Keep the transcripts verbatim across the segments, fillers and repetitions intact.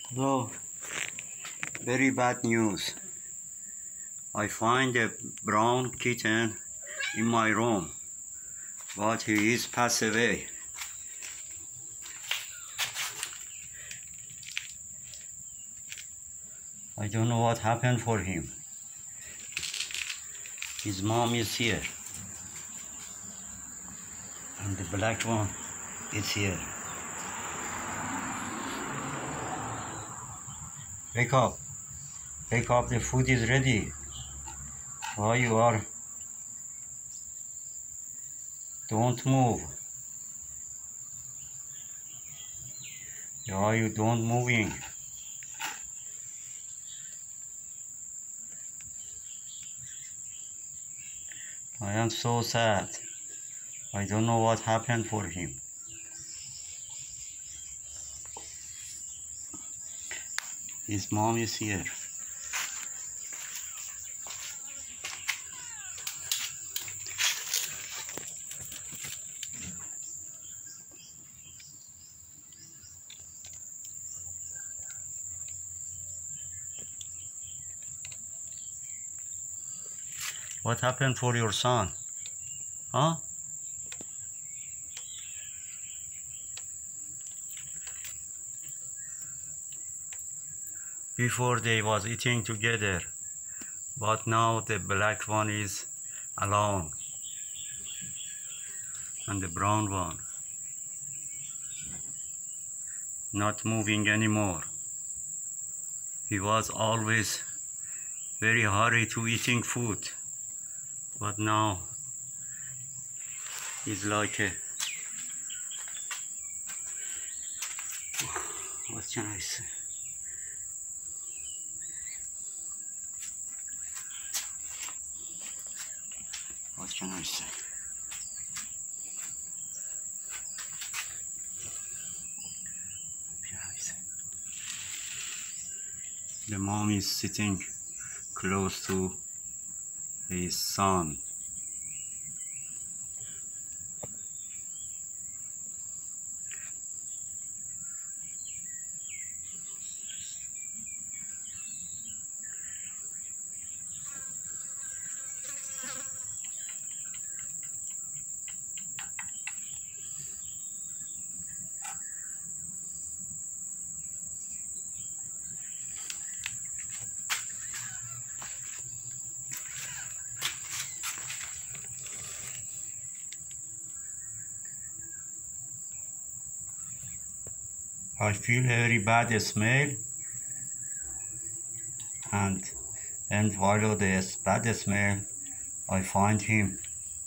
Hello. Very bad news. I find a brown kitten in my room, but he is passed away. I don't know what happened for him. His mom is here, and the black one is here. Wake up. Wake up, the food is ready. Why you are? Don't move. Why you don't moving? I am so sad. I don't know what happened for him. His mom is here. What happened for your son? Huh? Before they was eating together, but now the black one is alone, and the brown one not moving anymore. He was always very hurry to eating food, but now he's like a, what can I say? What can I say? The mom is sitting close to his son. I feel a very bad smell, and then follow the bad smell, I find him.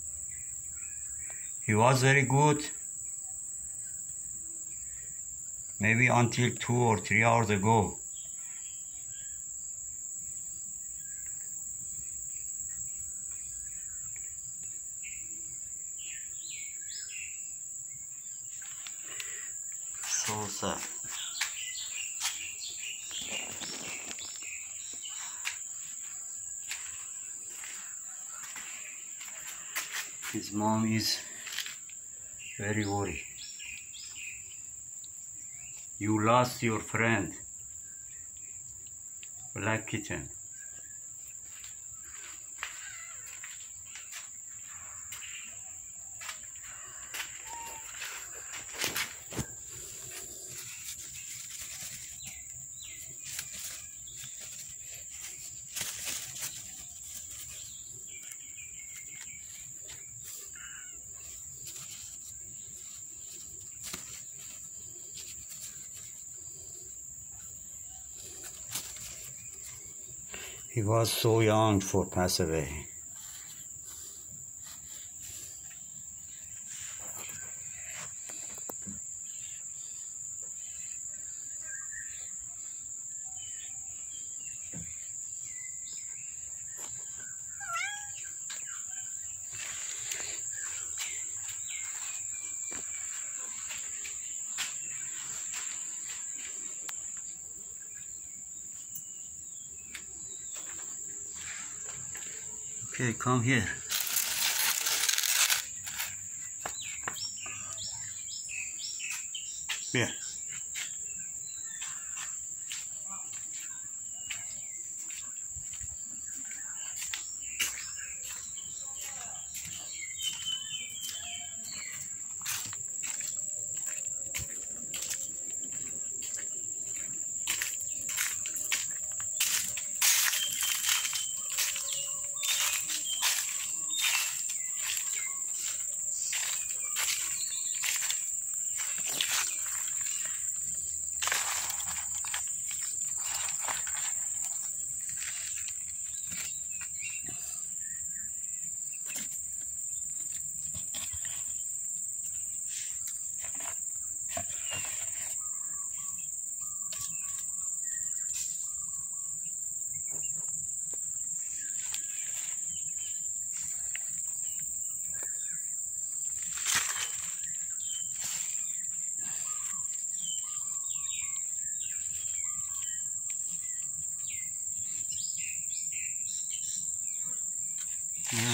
He was very good, maybe until two or three hours ago. So sad. His mom is very worried. You lost your friend, black kitten. He was so young for pass away. Okay, come here. Here.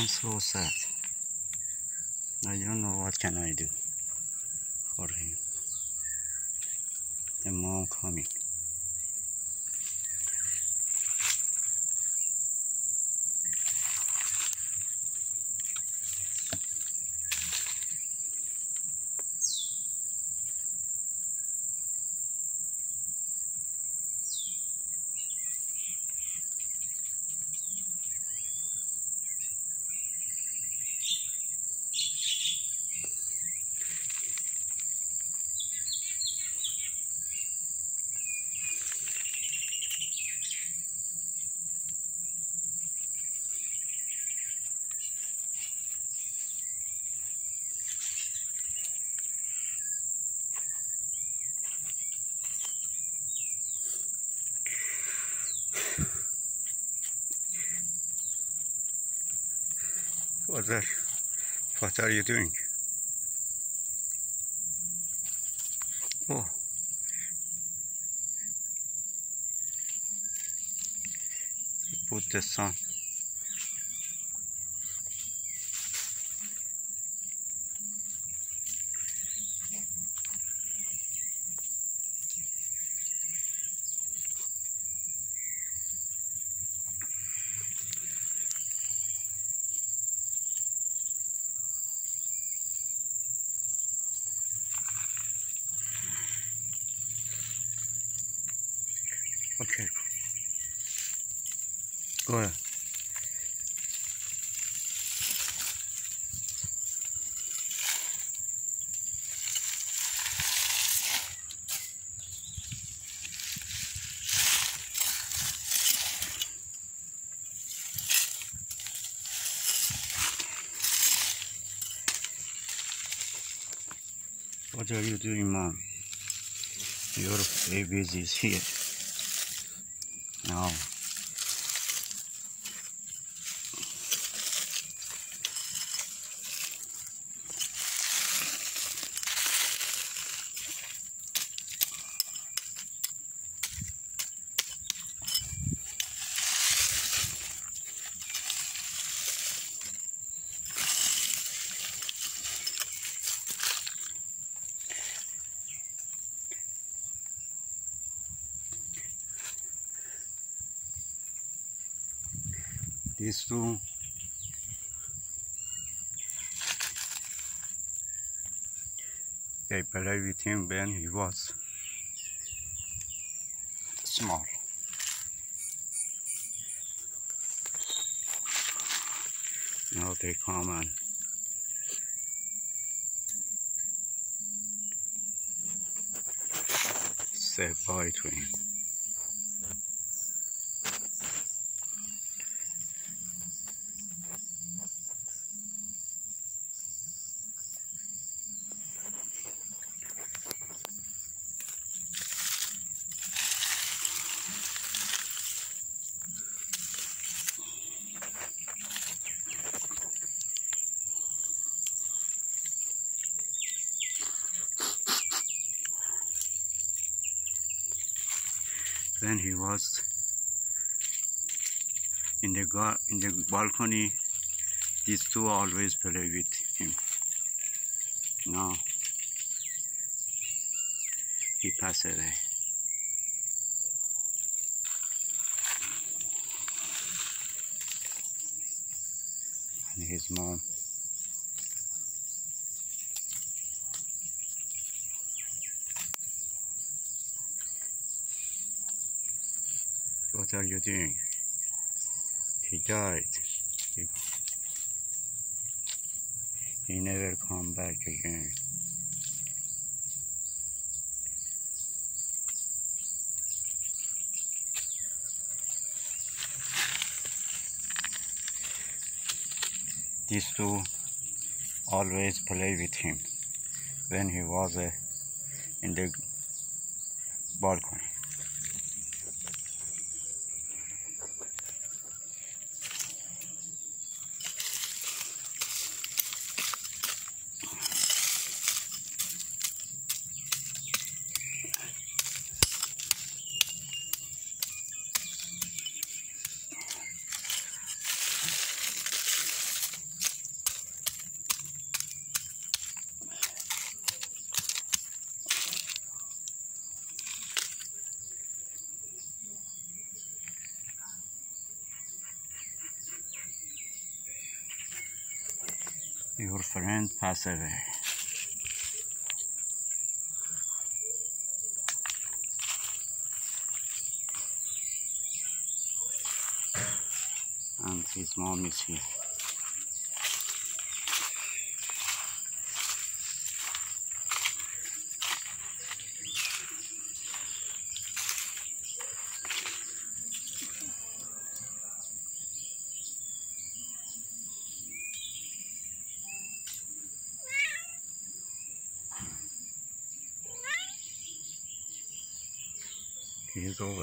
so sad. I don't know what can I do for him. The mom coming. What's that? What are you doing? Oh. Put the sun. Okay. Go ahead. What are you doing, Mom? Your baby is here. Now. These two I played with him when he was small. Now they come and say bye to him. When he was in the gar in the balcony, these two always play with him. Now he passed away. And his mom What are you doing? He died. He, he never come back again. These two always play with him when he was uh, in the balcony. Your friend passed away. And his mom is here. He is over.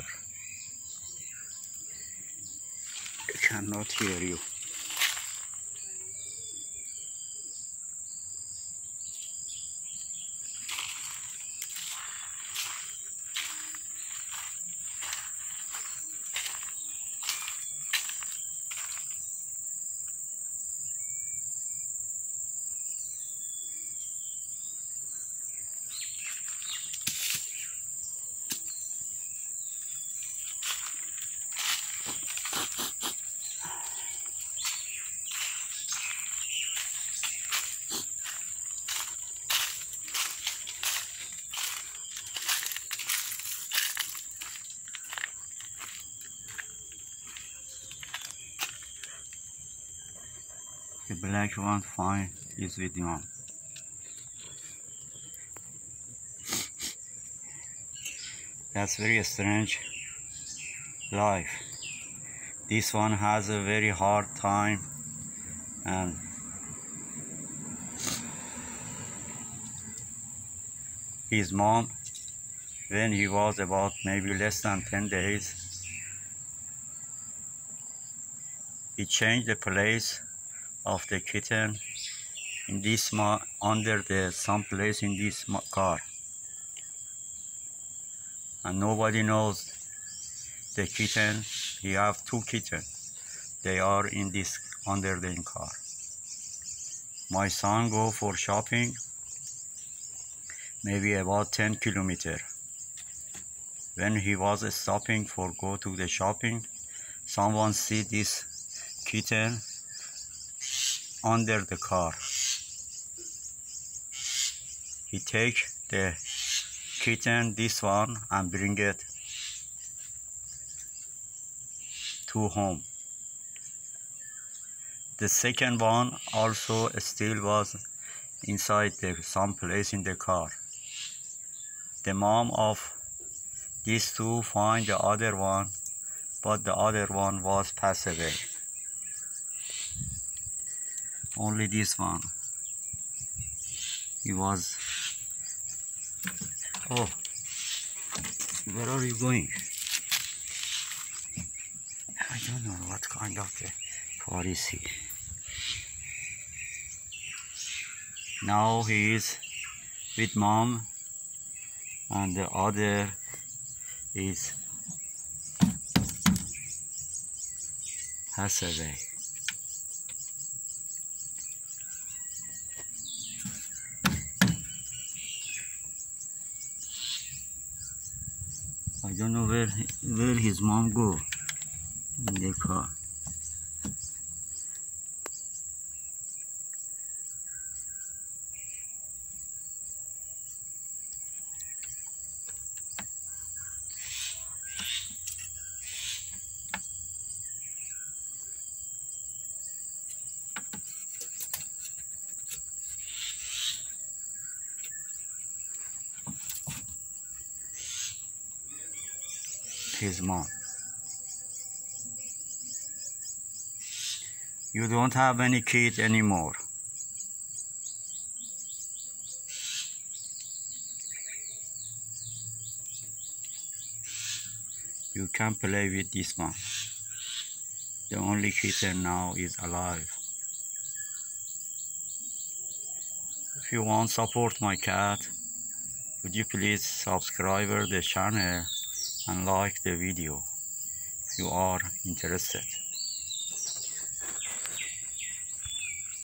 I cannot hear you. The black one fine is with mom. That's very strange life. This one has a very hard time, and his mom, when he was about maybe less than ten days, he changed the place of the kitten in this under the some place in this car, and nobody knows the kitten. He have two kittens. They are in this under the car. My son go for shopping, maybe about ten kilometers. When he was stopping for go to the shopping, someone see this kitten under the car. He take the kitten, this one, and bring it to home. The second one also still was inside the, some place in the car. The mom of these two find the other one, but the other one was passed away. Only this one. He was. Oh, where are you going? I don't know what kind of the car is he. Now he is with mom, and the other is passed away. I don't know where where his mom go in the car. His mom. You don't have any kid anymore. You can play with this one. The only kitten now is alive. If you want to support my cat, would you please subscribe the channel and like the video if you are interested.